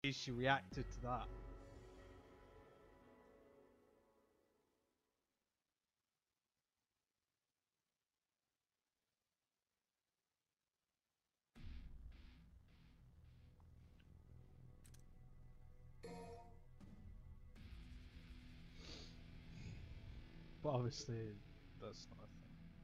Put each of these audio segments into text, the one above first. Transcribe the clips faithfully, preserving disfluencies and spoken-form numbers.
she reacted to that. But obviously, that's not a thing.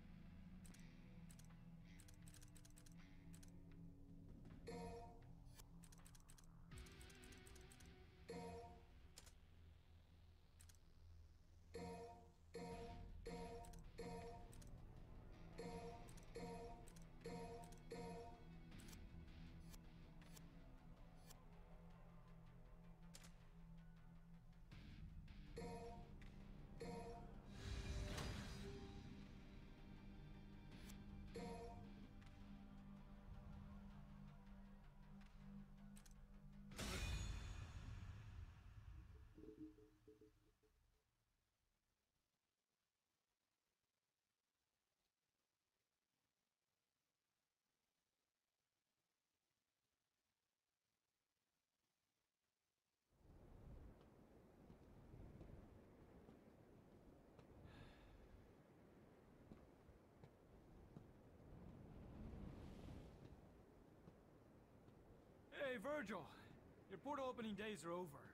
Hey, Virgil! Your portal opening days are over.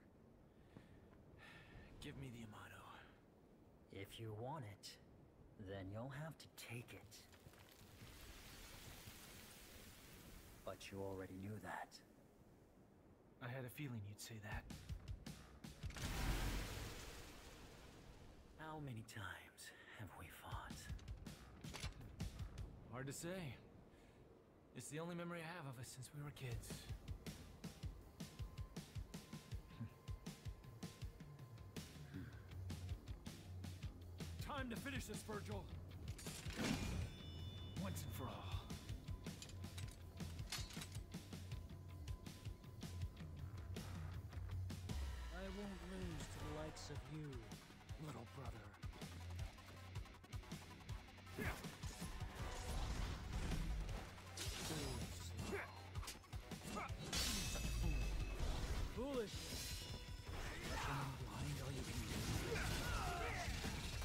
Give me the Amato. If you want it, then you'll have to take it. But you already knew that. I had a feeling you'd say that. How many times have we fought? Hard to say. It's the only memory I have of us since we were kids. Time to finish this, Virgil. Once and for all. I won't lose to the likes of you, little brother. Foolish. Blind all you can do.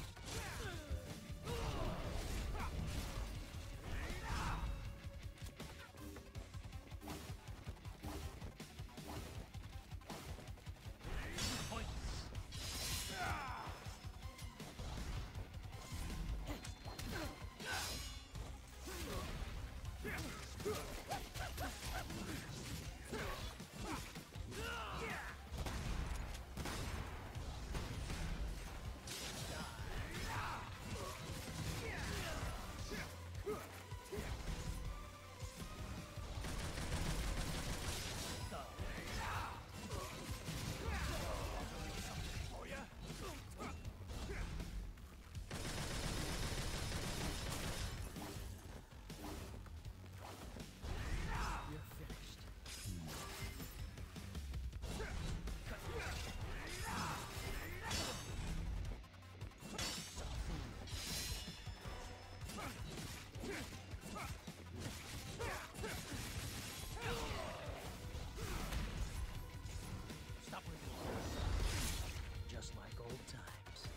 Stop moving. Just like old times.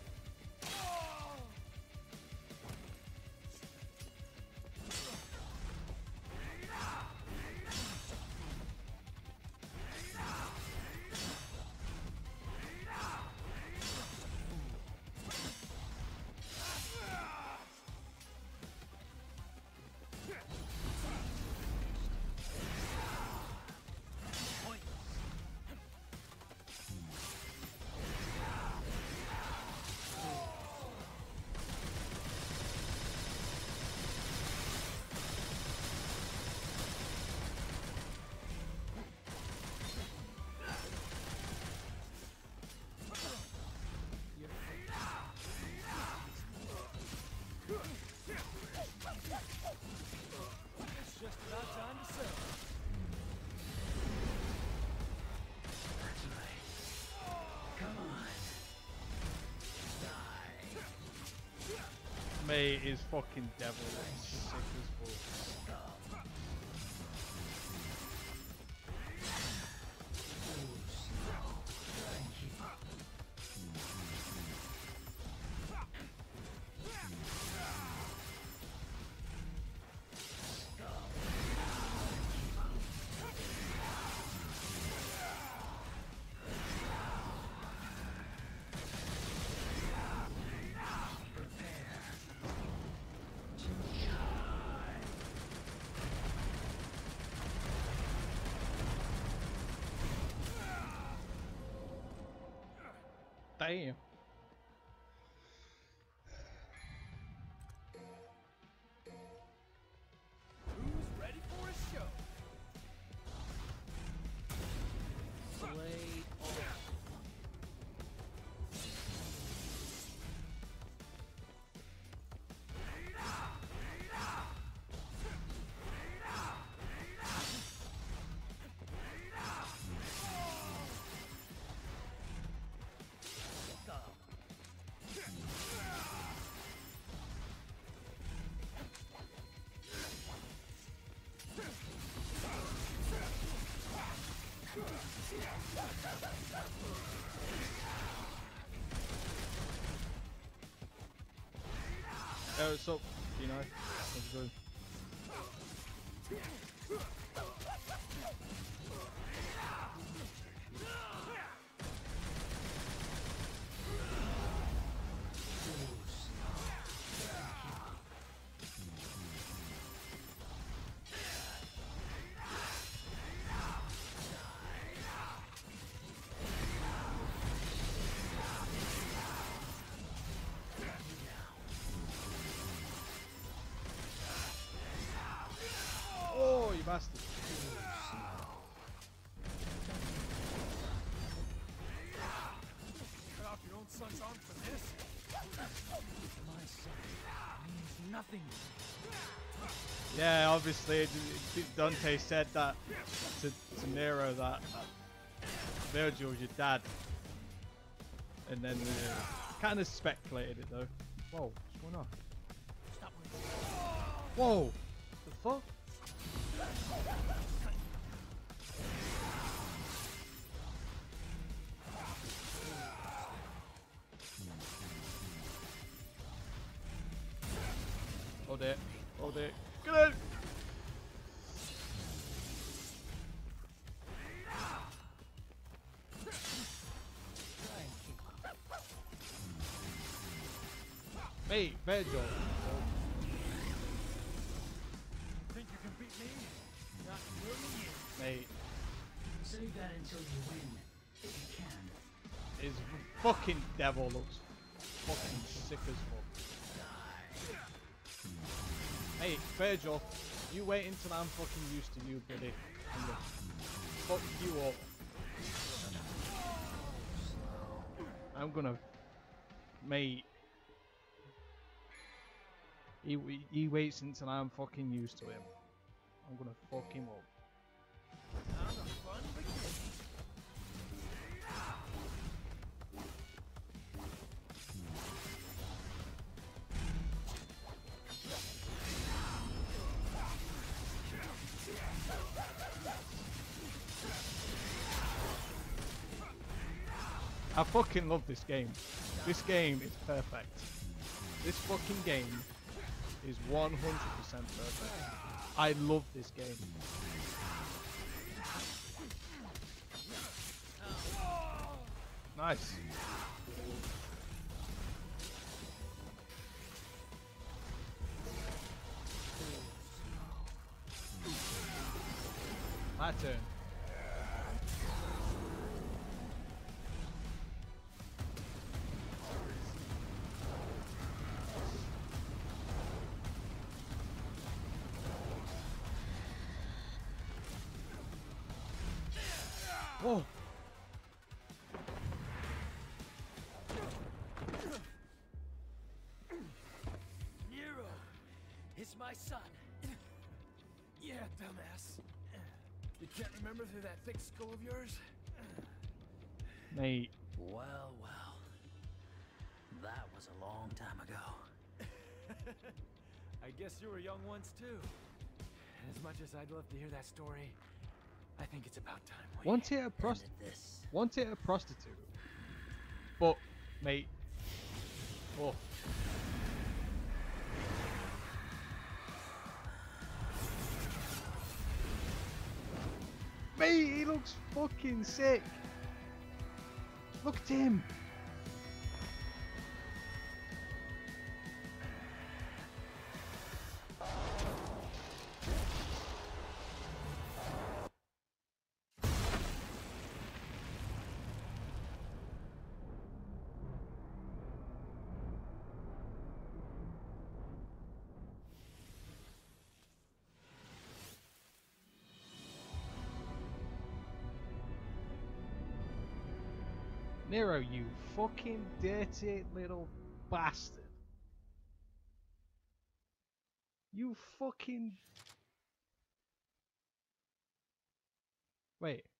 It's just about time to settle. That's right. Come on. Die. Mate is fucking devil. It's sick as fuck. Stop. Damn. Who's ready for a show? Play on. Hey, what's up? You know, how's it going? Oh, you bastard. Cut off your own son's arm for this? My son means nothing. Yeah, obviously, D- D- Dante said that to, to Nero that, that Virgil was your dad. And then uh, kind of speculated it though. Whoa, what's going on? Stop with Whoa! The fuck? Hold it. Hold it. Get out! try and keep up. Mate, Virgil. Think you can beat me? Not in a million years. Mate, Save that until you win, if you can. his fucking devil looks fucking sick as fuck. Hey, Virgil, you wait until I'm fucking used to you, buddy. I'm gonna fuck you up. I'm gonna, mate. He, he waits until I'm fucking used to him. I'm gonna fuck him up. Now the fun begins. I fucking love this game. This game is perfect. This fucking game is one hundred percent perfect. I love this game. Nice. My turn. Whoa. Nero is my son. Yeah, dumbass. You can't remember through that thick skull of yours? Mate. Well, well. That was a long time ago. I guess you were young once too. As much as I'd love to hear that story, I think it's about time we Once it a prost Ended this. once it a prostitute. But mate. Oh. Mate, he looks fucking sick. Look at him. Nero, you fucking dirty little bastard. You fucking... Wait.